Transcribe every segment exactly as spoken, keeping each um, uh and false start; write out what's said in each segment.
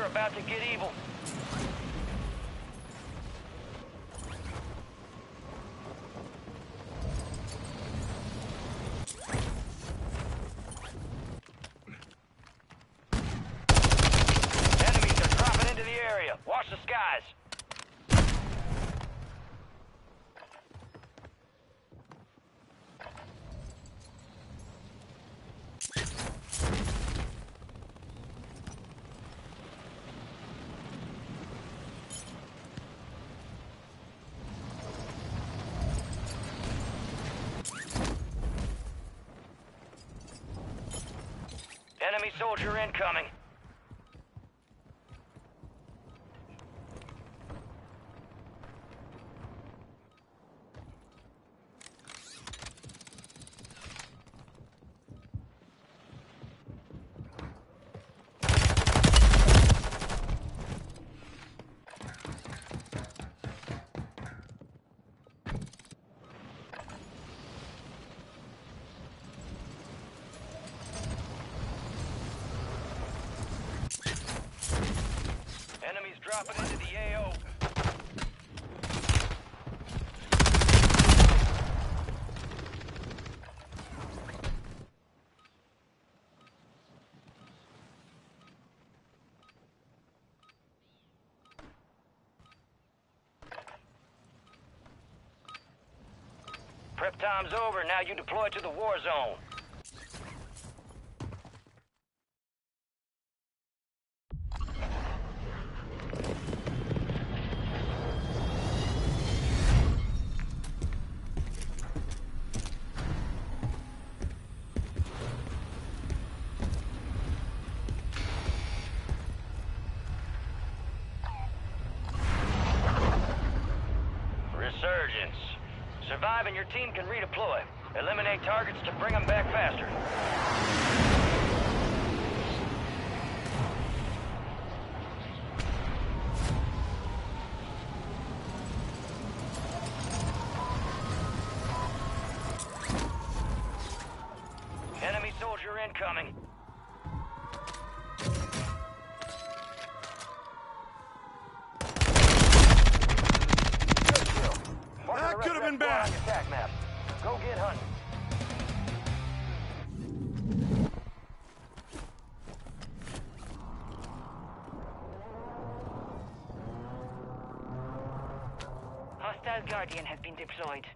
about to get evil. Enemies are dropping into the area. Watch the skies. Enemy soldier incoming. Dropping into the A O. Prep time's over. Now you deploy to the war zone. Resurgence. Survive and your team can redeploy. Eliminate targets to bring them back faster. Enemy soldier incoming. That could have been bad. Attack map. Go get hunting. Hostile Guardian has been deployed.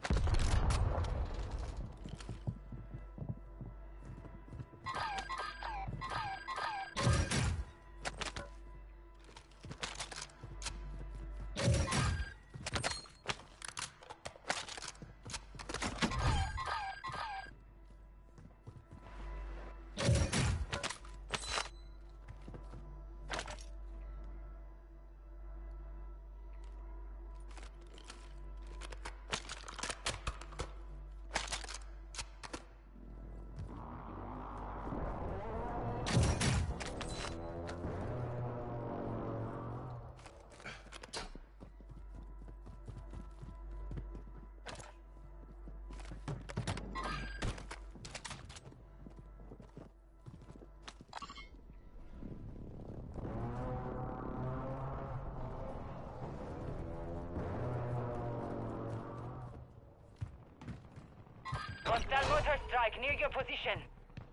Hostile mortar strike near your position.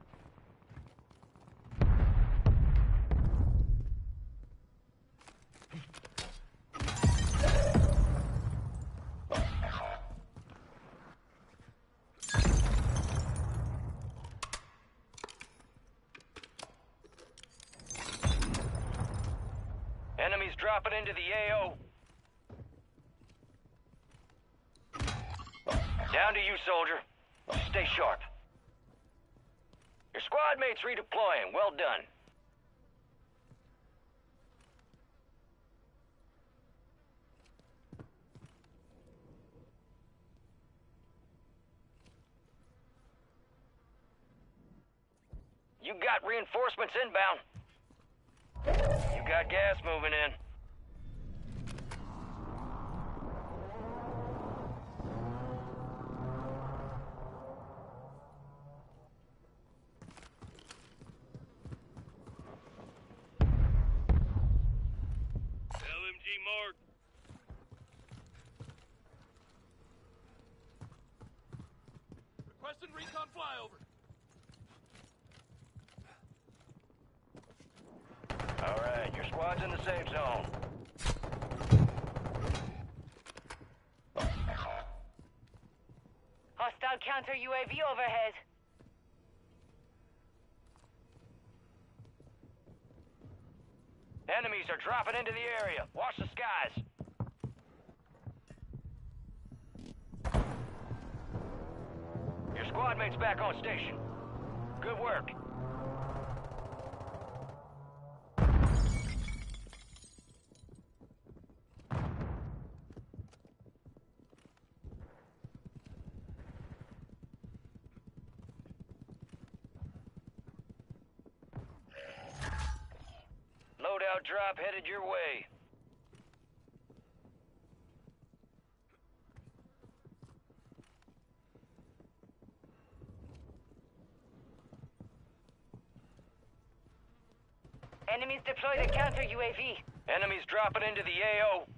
Enemies dropping into the A O. Down to you, soldier. Stay sharp. Your squad mates redeploying. Well done. You got reinforcements inbound. You got gas moving in. G marked. Requesting recon flyover. All right, your squad's in the safe zone. Hostile counter U A V overhead. Enemies are dropping into the area. Watch the skies. Your squad mate's back on station. Good work. Loadout drop headed your way. Enemies deployed a counter U A V. Enemies dropping into the A O.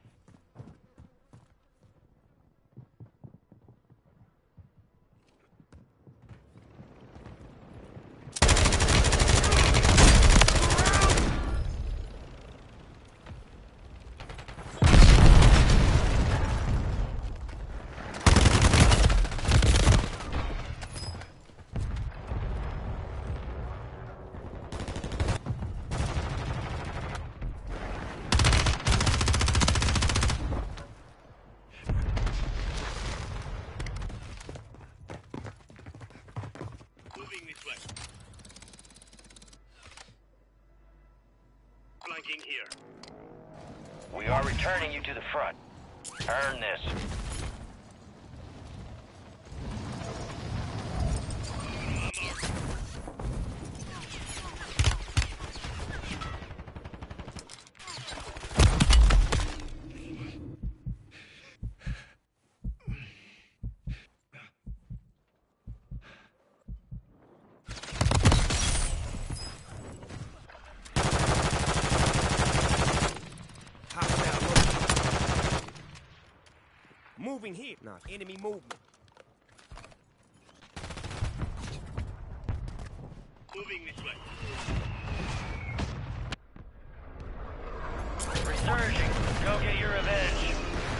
Moving this way. Flanking here. We are returning you to the front. Earn this. Moving here. Nah, enemy movement. Moving this way. Resurging. Go get your revenge.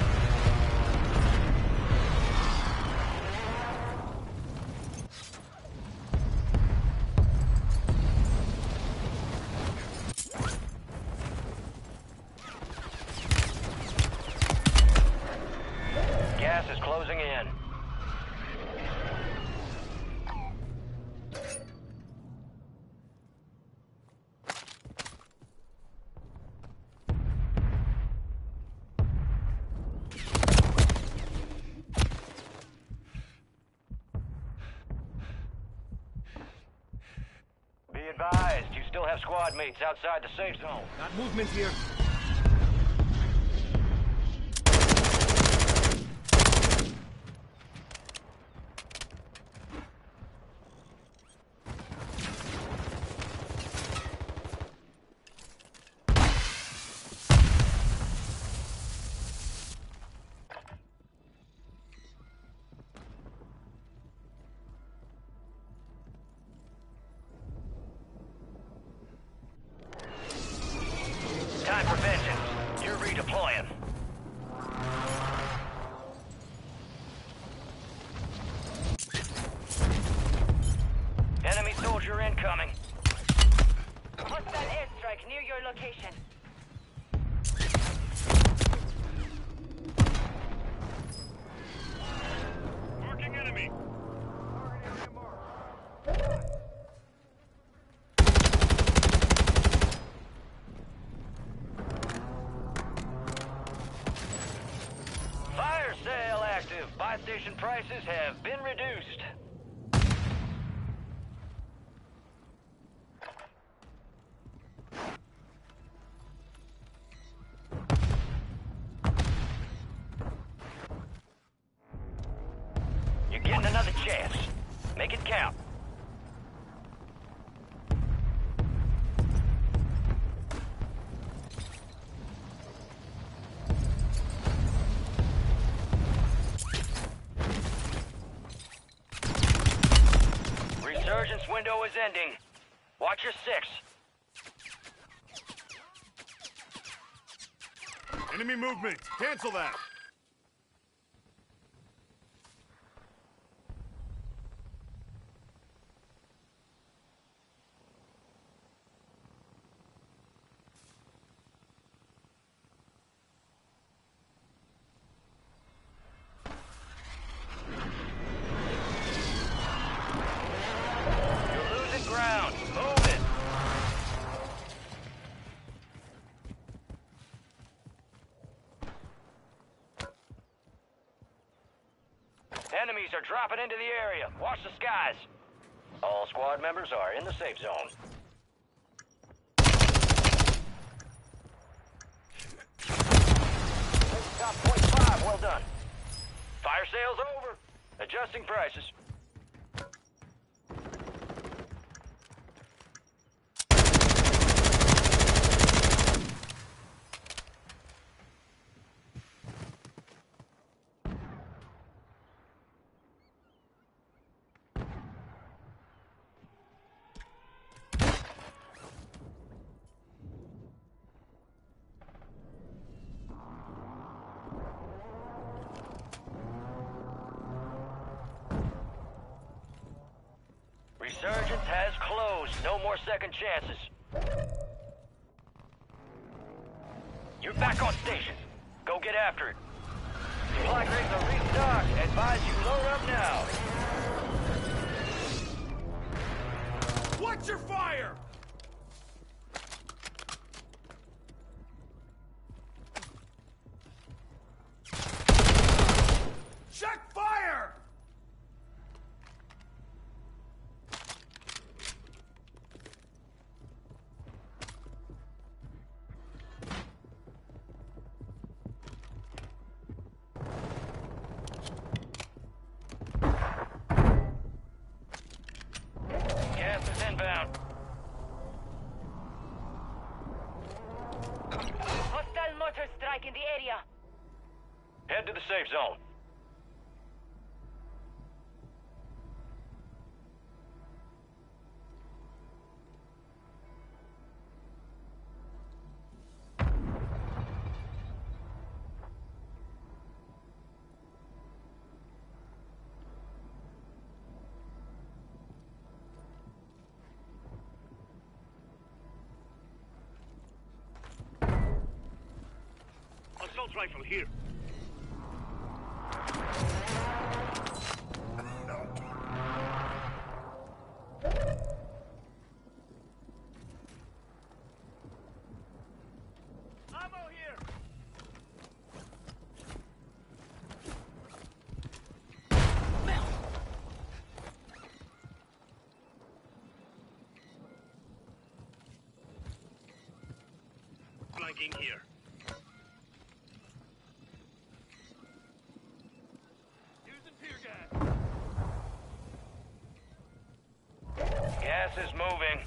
Gas is closing in. Be advised, you still have squad mates outside the safe zone. Got movement here. Time for vengeance. You're redeploying. Enemy soldier incoming. Hostile airstrike near your location. Marking enemy. Fire sale active. Buy station prices have been reduced. You're getting another chance. Make it count. is ending. Watch your six. Enemy movement. Cancel that. You're losing ground. Move it. Enemies are dropping into the area. Watch the skies. All squad members are in the safe zone. Top point five, well done. Fire sales over. Adjusting prices. Resurgence has closed. No more second chances. You're back on station. Go get after it. Supply crates are restocked. Advise you load up now. Watch your fire! Check fire! Gas is inbound. Hostile mortar strike in the area. Head to the safe zone. Assault rifle here. Ammo here! Flanking here. Using tear gas. Gas is moving.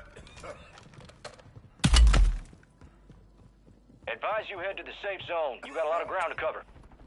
Advise you head to the safe zone. You got a lot of ground to cover.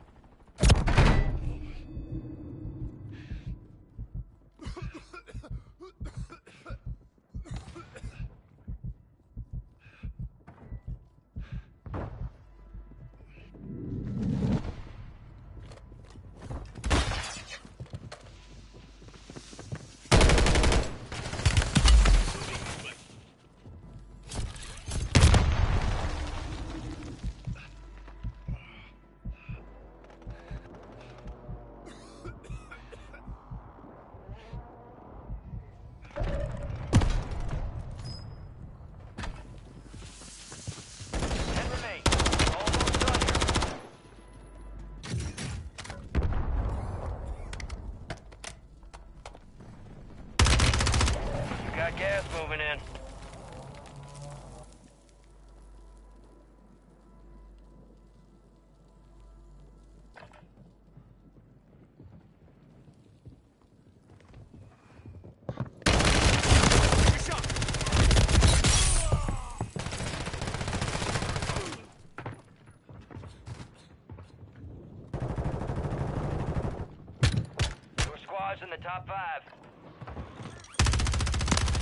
Ten remain. Almost done here. You got gas moving in. Your squad's in the top five.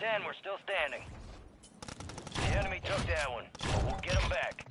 ten, we're still standing. The enemy took that one, but we'll get them back.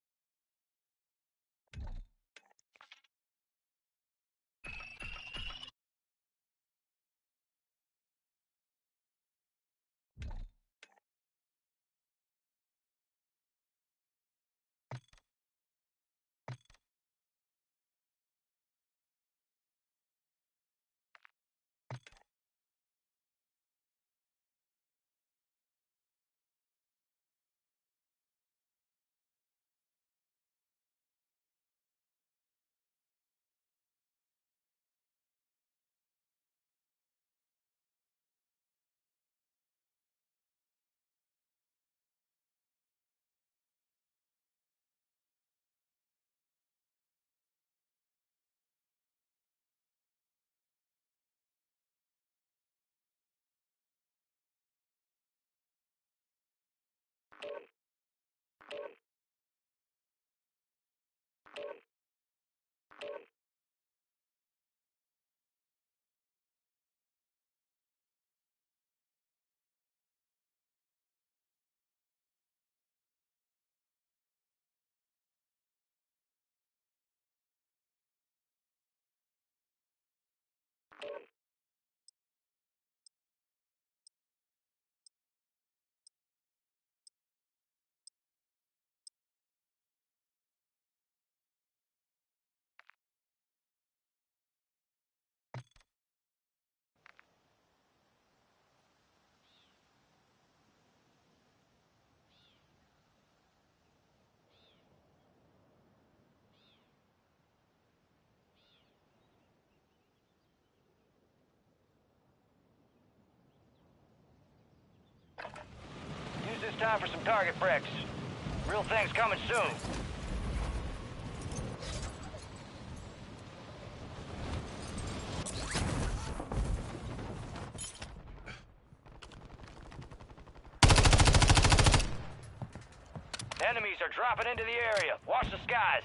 Use this time for some target breaks. Real thing's coming soon. Enemies are dropping into the area. Watch the skies.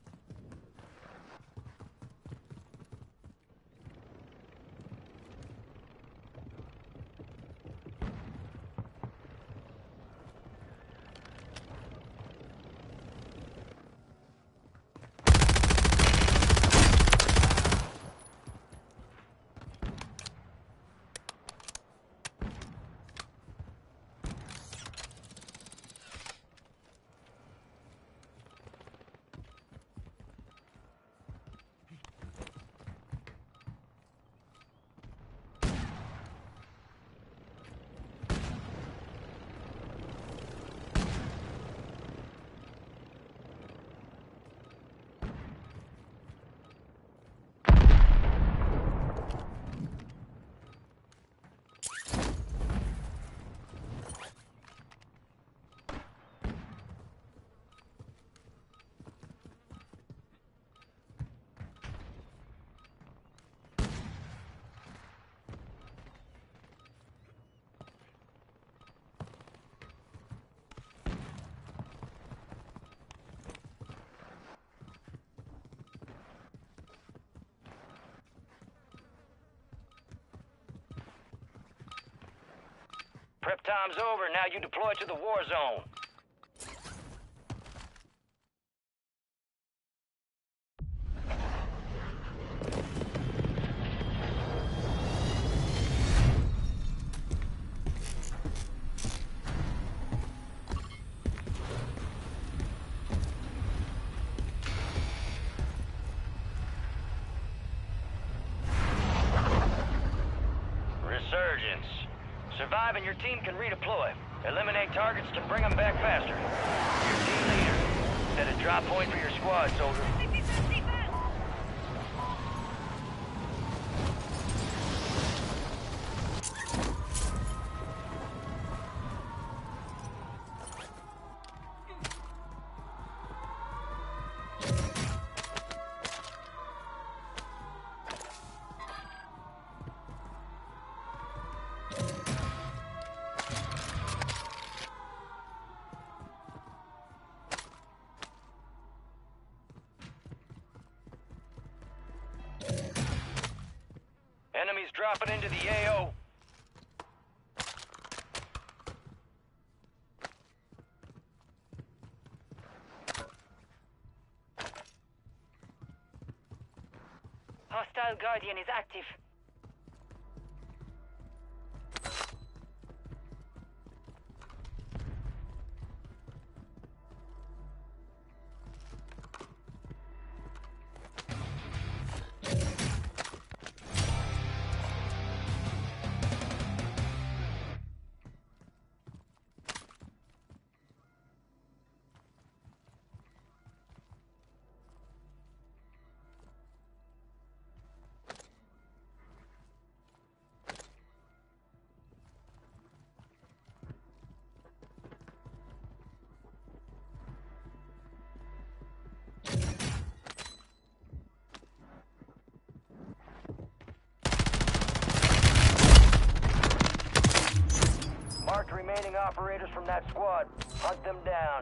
Prep time's over, now you deploy to the war zone. Resurgence. Survive and your team can redeploy. Eliminate targets to bring them back faster. Your team leader. Set a drop point for your squad, soldier. Enemies dropping into the A O. Hostile Guardian is active. Marked remaining operators from that squad. Hunt them down.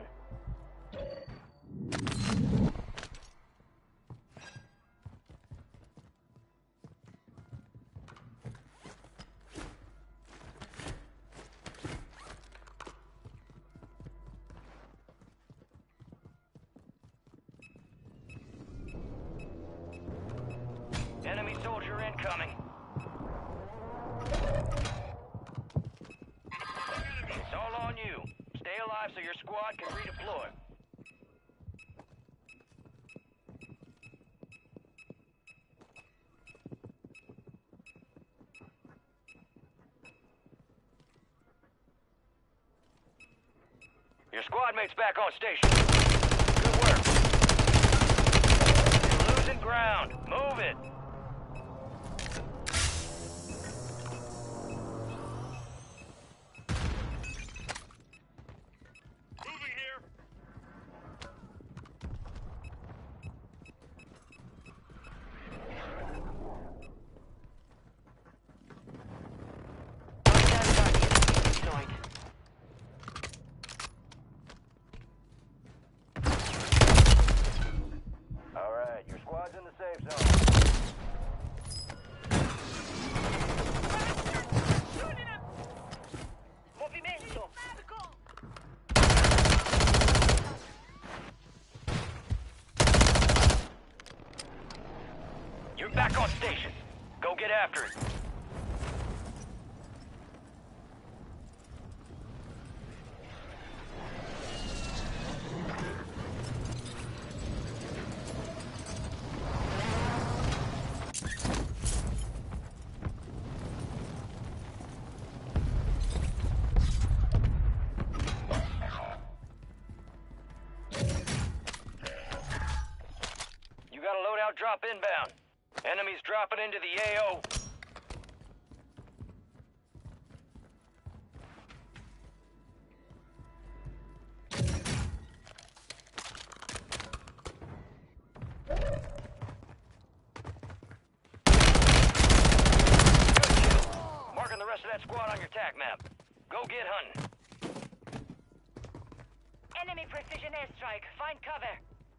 Enemy soldier incoming. It's all on you. Stay alive so your squad can redeploy. Your squad mate's back on station. Good work. You're losing ground. Move it. Moving here. Hostile Guardian deployed. All right, your squad's in the safe zone. Movimento. You're back on station. Go get after it. You got a loadout drop inbound. Enemies dropping into the A O. Good kill. Marking the rest of that squad on your tac map. Go get hunting. Enemy precision airstrike. Find cover.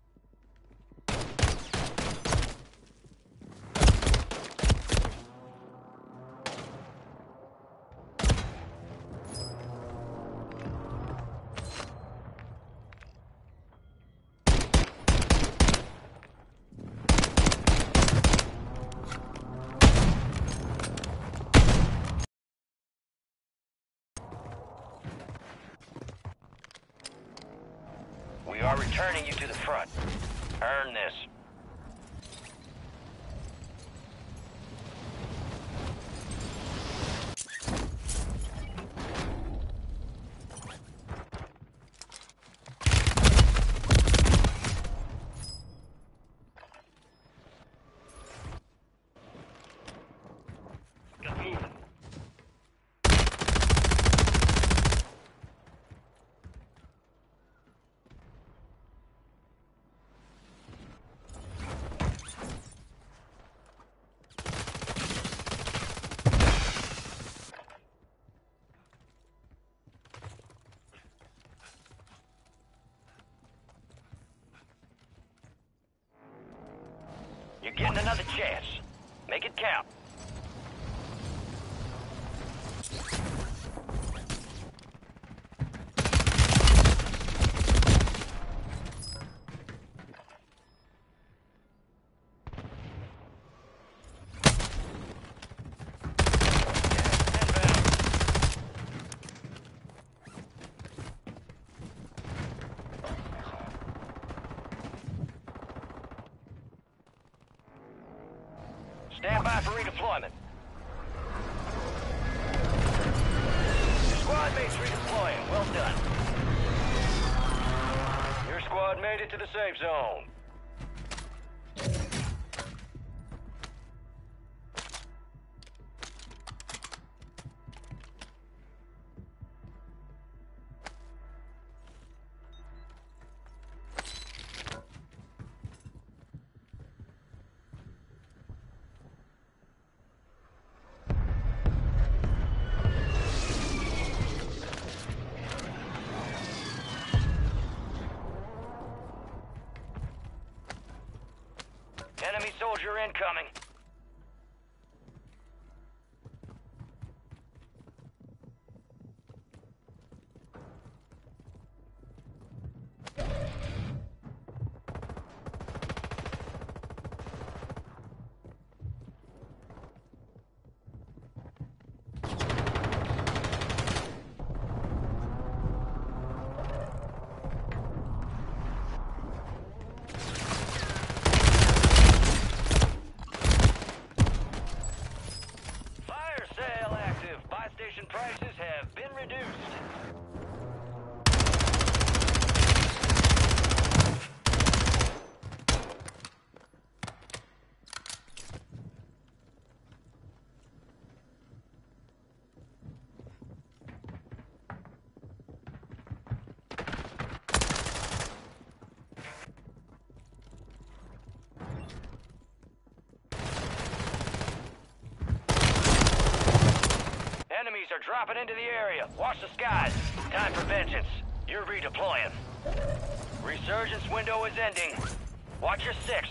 We are returning you to the front. Earn this. Get moving. You're getting another chance. Make it count. by for redeployment. Your squad mates redeploying. Well done. Your squad made it to the safe zone. Enemy soldier incoming. Prices have been reduced. Enemies are dropping into the area. Watch the skies. Time for vengeance. You're redeploying. Resurgence window is ending. Watch your six.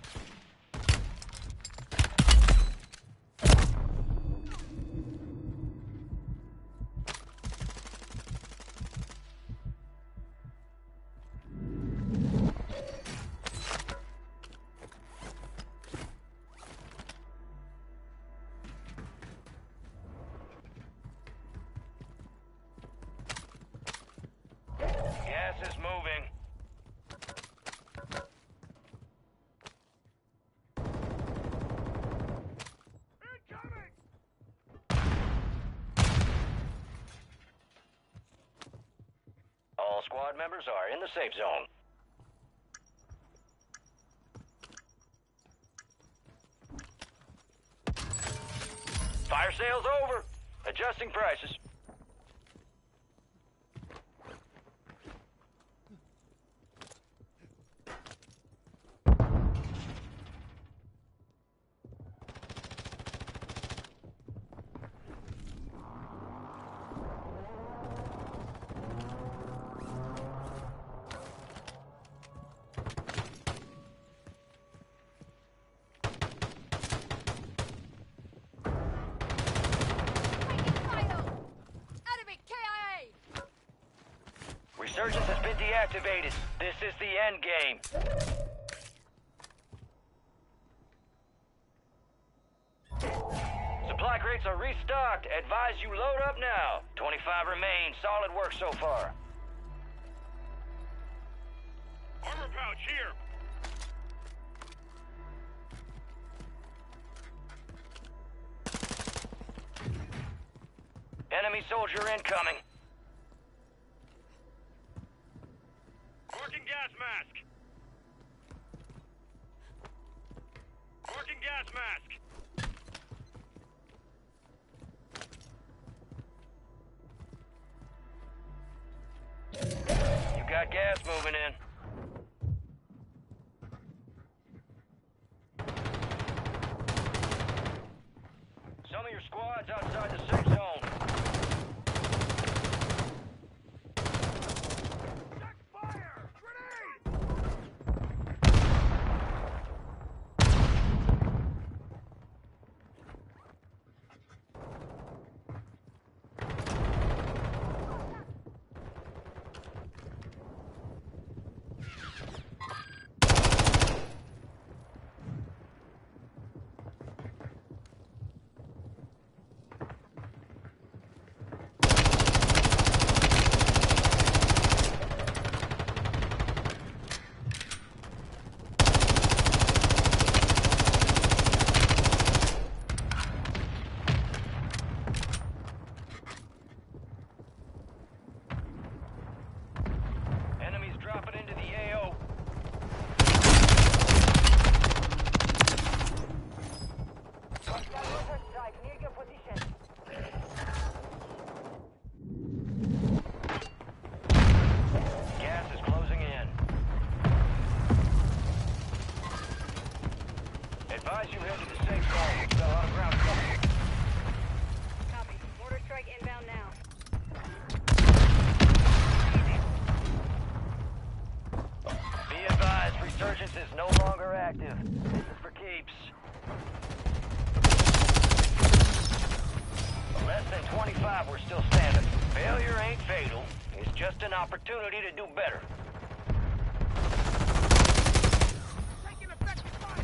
Gas is moving. Incoming! All squad members are in the safe zone. Fire sale's over. Adjusting prices. Resurgence has been deactivated. This is the end game. Supply crates are restocked. Advise you load up now. twenty-five remain. Solid work so far. Armor pouch here! Enemy soldier incoming. Marking gas mask! Marking gas mask! You got gas moving in. Some of your squad's outside the safe zone. missed an opportunity to do better. Taking effective fire!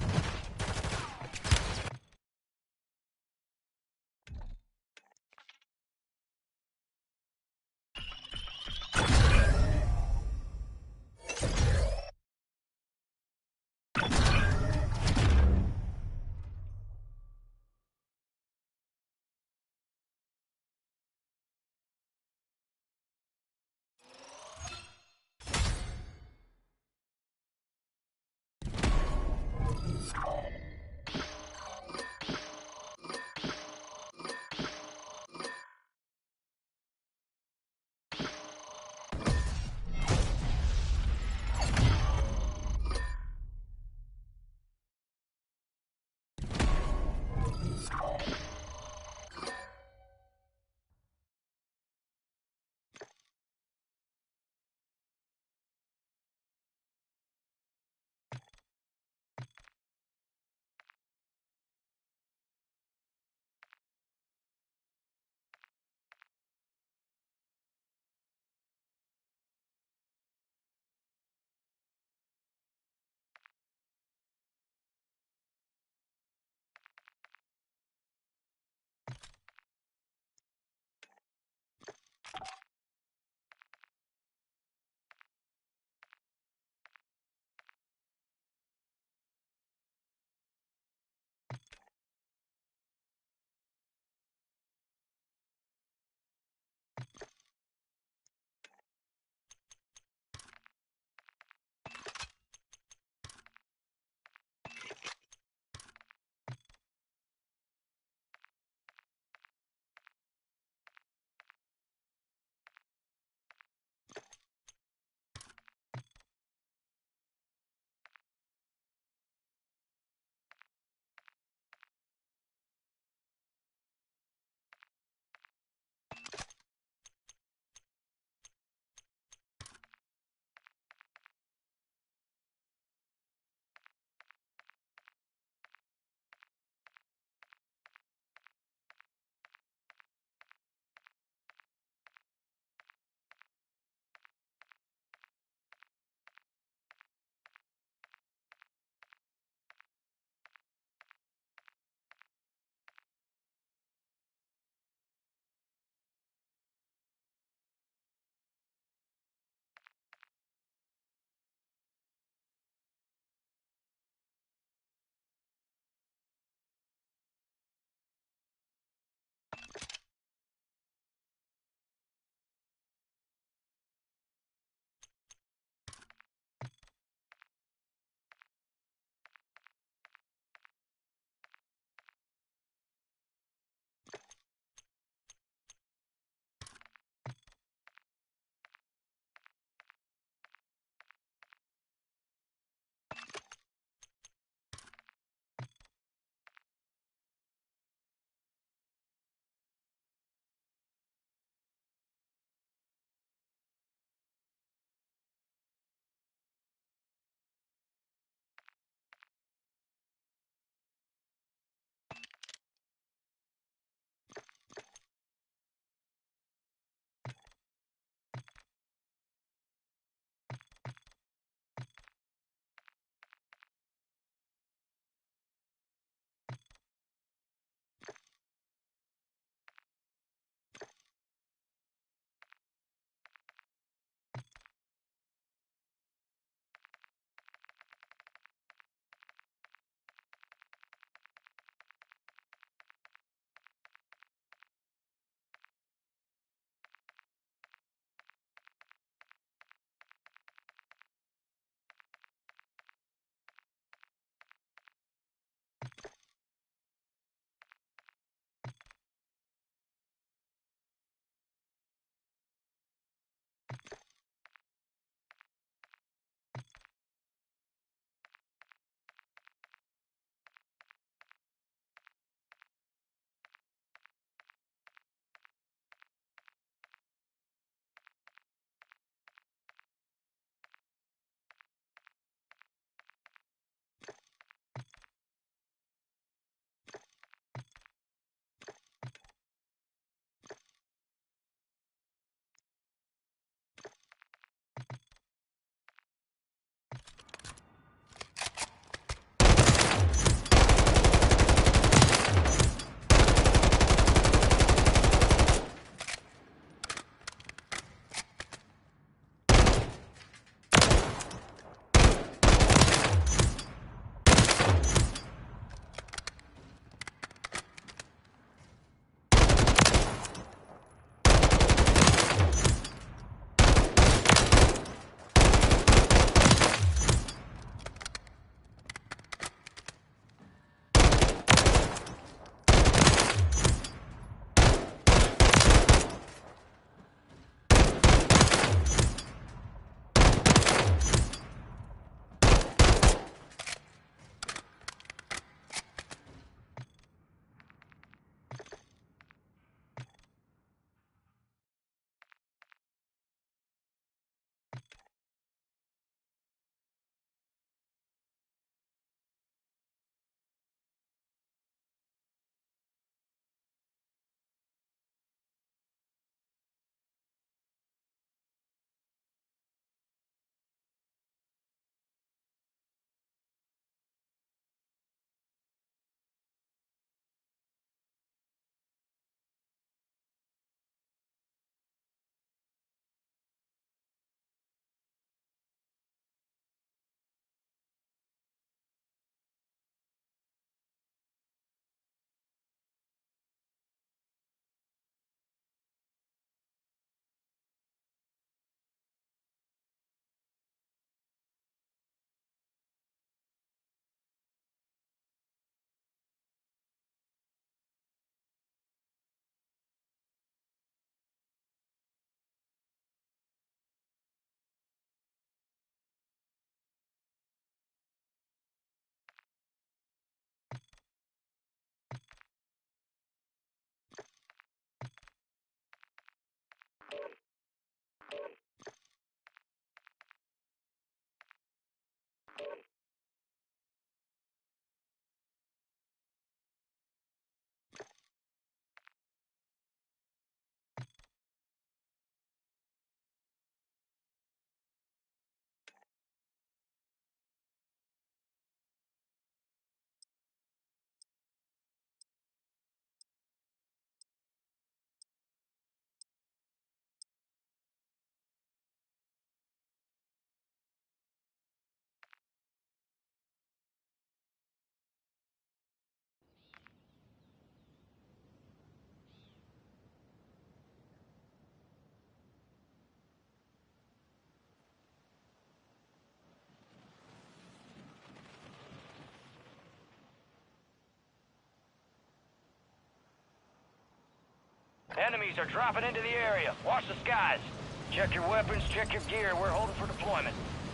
Enemies are dropping into the area. Watch the skies. Check your weapons, check your gear. We're holding for deployment.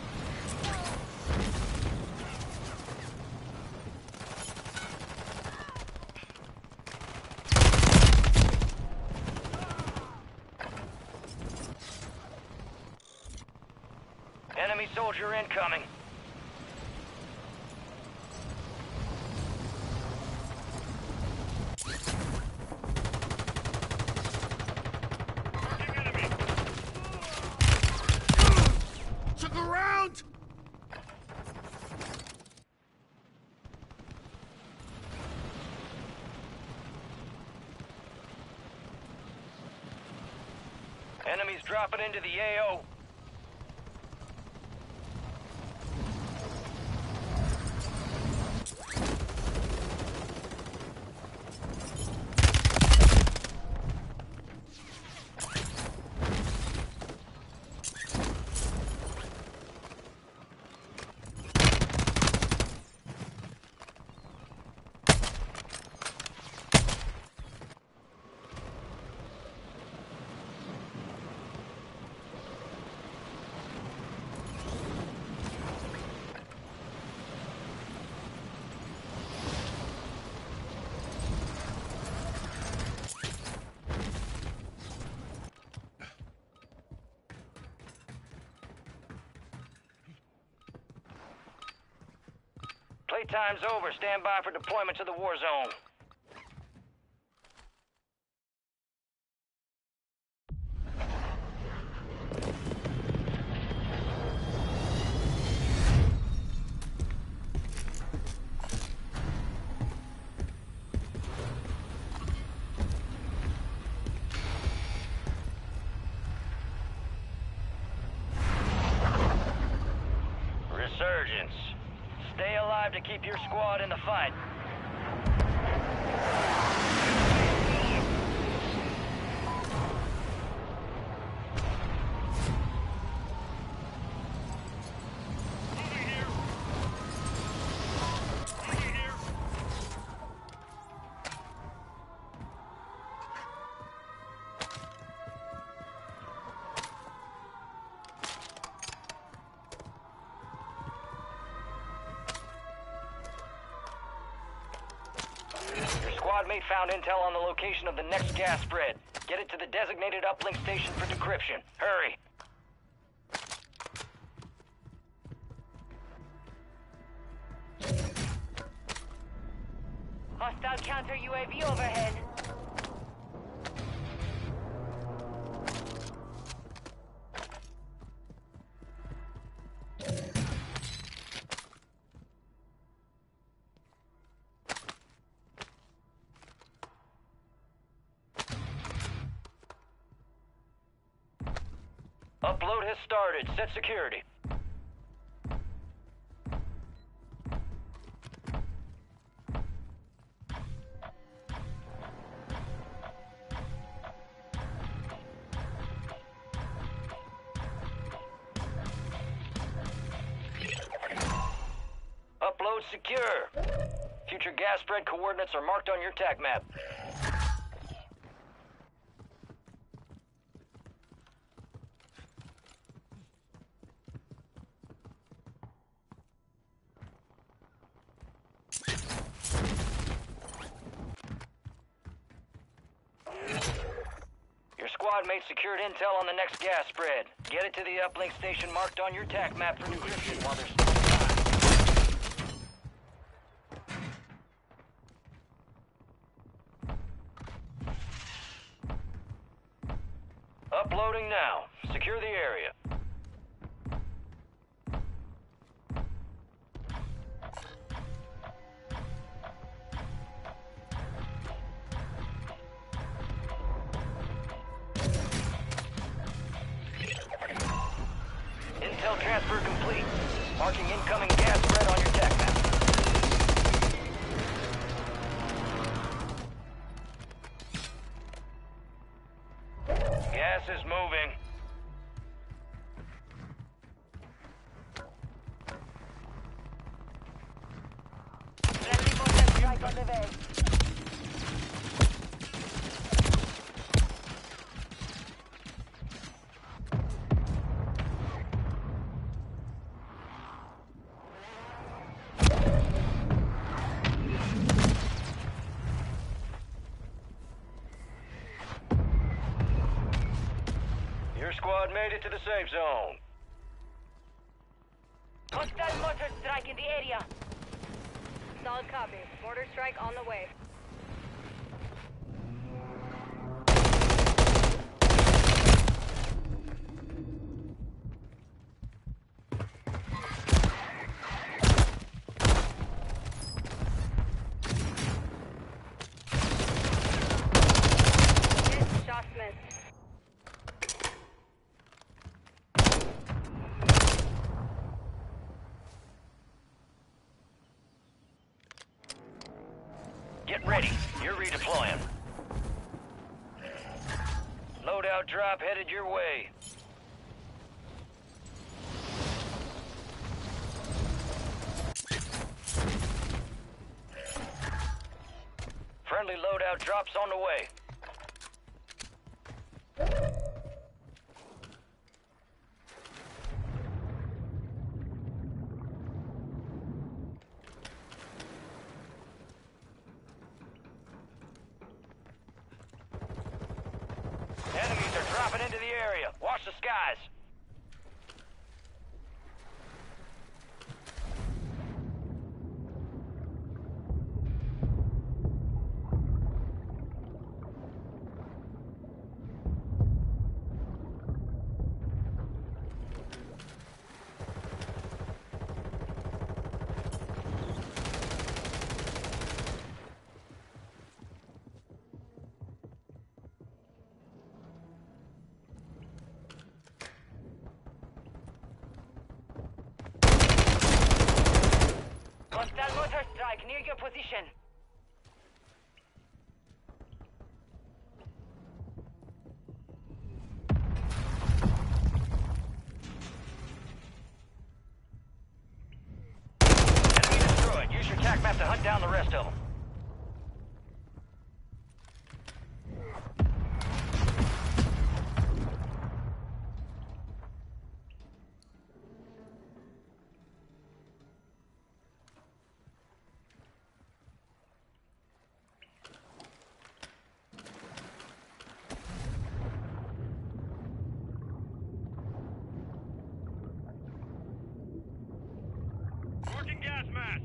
Enemy soldier incoming. Marking enemy. Took around! Enemies dropping into the A O. Playtime's over. Stand by for deployment to the war zone. Resurgence. Stay alive to keep your squad in the fight. Moving here. Moving here. Your squad mate found intel on the location of the next gas spread. Get it to the designated uplink station for decryption. Hurry. Hostile counter U A V overhead. Upload has started. Set security. Upload secure. Future gas spread coordinates are marked on your tac map. Your squad mate secured intel on the next gas spread. Get it to the uplink station marked on your tac map for decryption while there's still time. Uploading now. Secure the area. Intel transfer complete. Marking incoming gas spread on your tac map. Gas is moving. Friendly mortar strike on the way. squad made it to the safe zone. Hostile mortar strike in the area. Solid copy. Mortar strike on the way. Miss, shots missed. Get ready. You're redeploying. Loadout drop headed your way. Friendly loadout drops on the way. Enemies are dropping into the area. Watch the skies. Hostile mortar strike near your position. Enemy destroyed. Use your tac map to hunt down the rest of them. Working gas mask.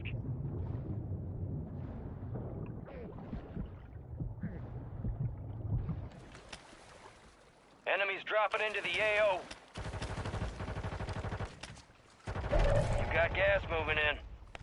Enemies dropping into the A O. You got gas moving in.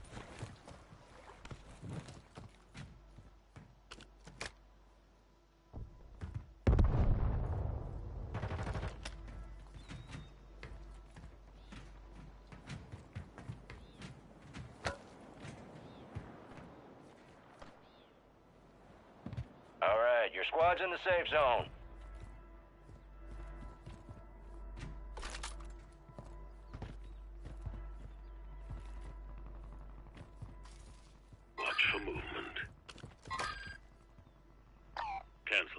All right, your squad's in the safe zone. Watch for movement. Cancel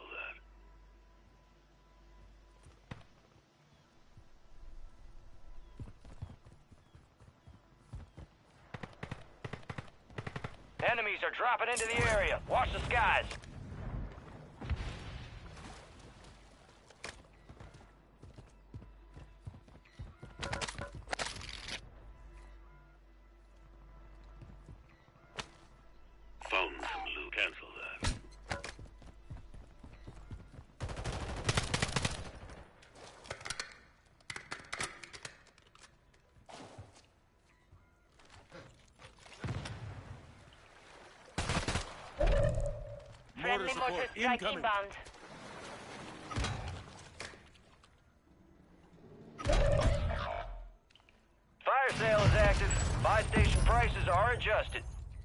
that. Enemies are dropping into the area. Watch the skies. Found some loot. Cancel that. Friendly support mortar strike incoming. inbound. Fire sale is active. Buy station prices are adjusted.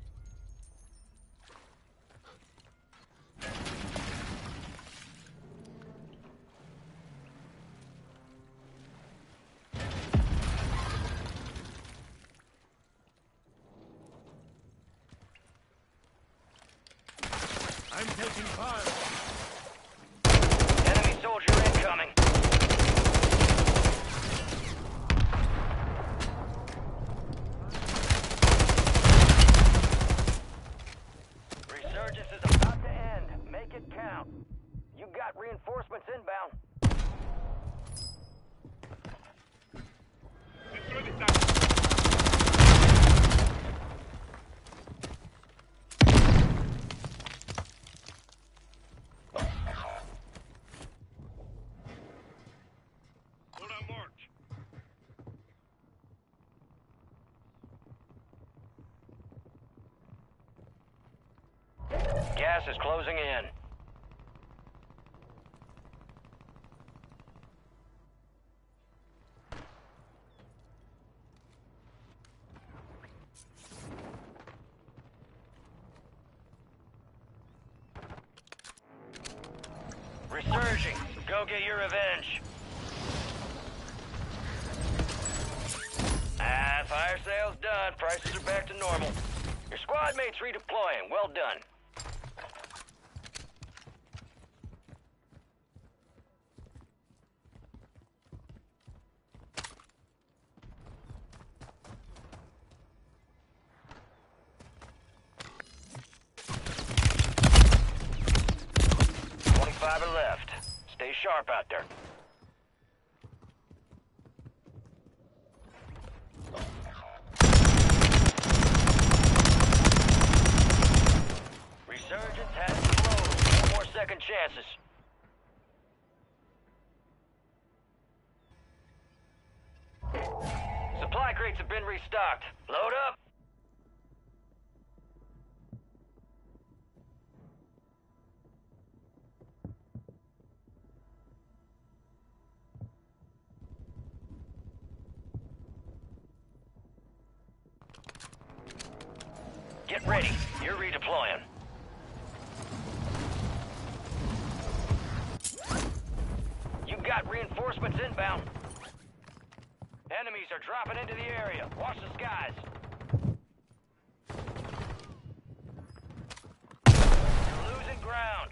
I'm taking fire. Enemy soldier incoming. Resurgence is about to end. Make it count. You got reinforcements inbound. Gas is closing in. Resurging. Go get your revenge. Ah, fire sale's done. Prices are back to normal. Your squad mates redeploying. Well done. twenty-five are left. Stay sharp out there. Resurgence has closed. No more second chances. Supply crates have been restocked. Load up. Get ready. You're redeploying. You've got reinforcements inbound. Enemies are dropping into the area. Watch the skies. You're losing ground.